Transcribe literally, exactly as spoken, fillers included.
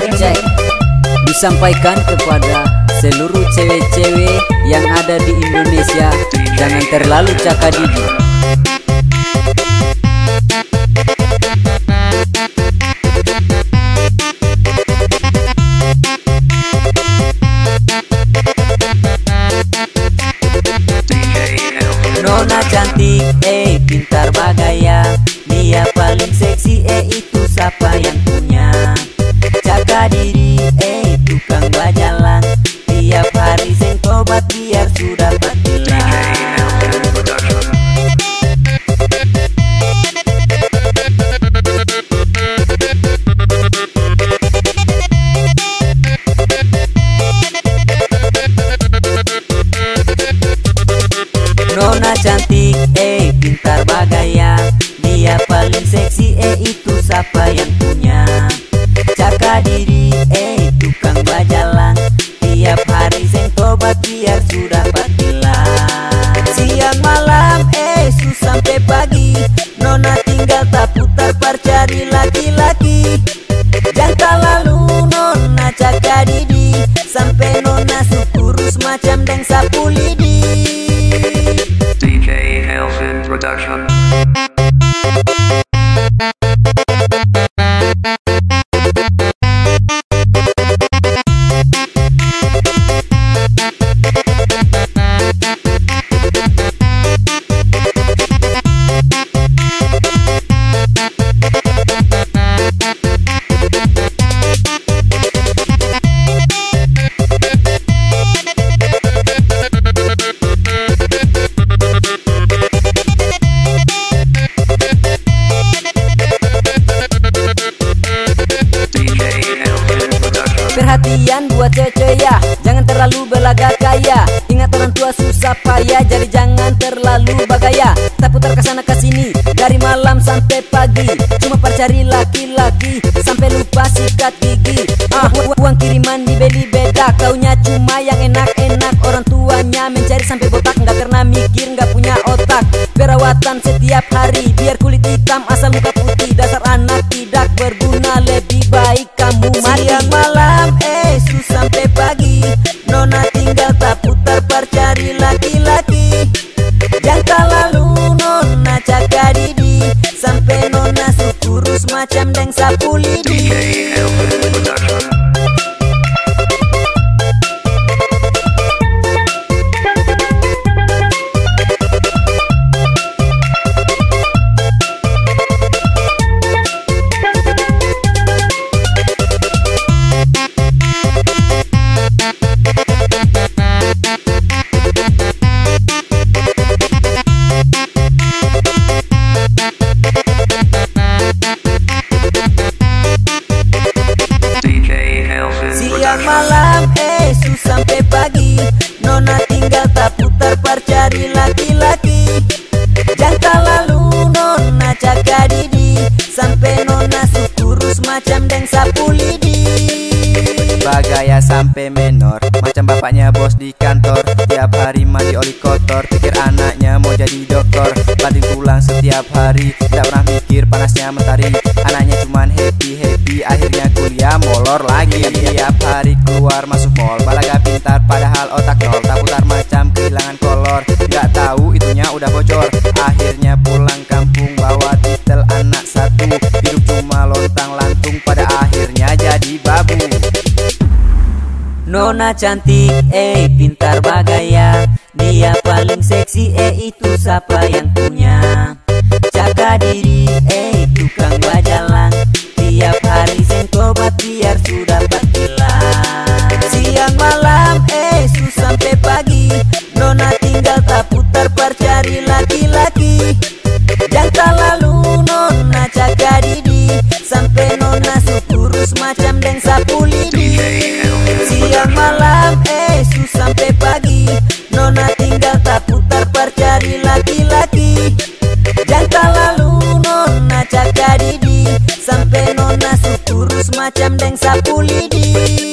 Cek disampaikan kepada seluruh cewek-cewek yang ada di Indonesia, jangan terlalu cakadidi. Nona cantik, eh pintar bagaya, dia paling seksi, eh itu siapa yang punya? Jaga diri, eh tukang bajalan, tiap hari seng tobat biar sudah patilan. Nona cantik, eh pintar bagaya, dia paling seksi, eh itu siapa yang punya? Jaga diri, eh tukang bajalan, tiap hari seng tobat biar sudah patilan. Siang malam, eh su sampai pagi, Nona tinggal tak putar par cari laki-laki. Jangan lalu Nona jaga diri, sampai Nona su kurus macam deng sapu lidi. D K Elvin Production. Perhatian buat cewek ya, jangan terlalu belagak kaya. Ingat orang tua susah payah, jadi jangan terlalu bagaya. Tak putar kesana kesini dari malam sampai pagi, cuma percari laki-laki sampai lupa sikat gigi. Ah, uang kiriman dibeli beda, kaunya cuma yang enak-enak. Orang tuanya mencari sampai botak, nggak pernah mikir, nggak punya otak. Perawatan setiap hari biar kulit hitam asal muka putih. Dasar anak tidak berguna, lebih baik kamu mati. Siang malam, eh su sampai pagi, Nona tinggal tak putar par cari laki-laki. Jangan lalu Nona jaga diri, sampai Nona su kurus macam deng sapu lidi. Siang malam, eh su sampai pagi, Nona tinggal tak putar par cari laki-laki. Jangan lalu Nona jaga diri, sampai Nona su kurus macam deng sapu lidi. Bagaya sampai menor, macam bapaknya bos di kantor. Tiap hari mandi oli kotor, pikir anaknya mau jadi dokter. Banting tulang setiap hari, tidak pernah mikir panasnya mentari. Anaknya cuman happy-happy, akhirnya kuliah molor lagi. Tiap hari keluar masuk mall, balaga pintar padahal otak nol. Tak putar macam kehilangan kolor, nggak tahu itunya udah bocor. Akhirnya pulang kampung bawa titel anak satu, hidup cuma lontang lantung, pada akhirnya jadi babu. Nona cantik, eh pintar bagaya, dia paling seksi, eh itu siapa yang punya? Jaga diri, eh tukang bajalan, tiap hari seng tobat biar sudah patilan. Siang malam, eh su sampai pagi, Nona tinggal tak putar par cari laki-laki. Jangan lalu Nona jaga diri, sampai Nona su kurus macam deng sapu lidi. Siang malam, eh su sampai pagi, Nona tinggal tak putar par cari laki-laki. Jangan lalu Nona jaga diri, sampai Nona su kurus macam deng sapu lidi.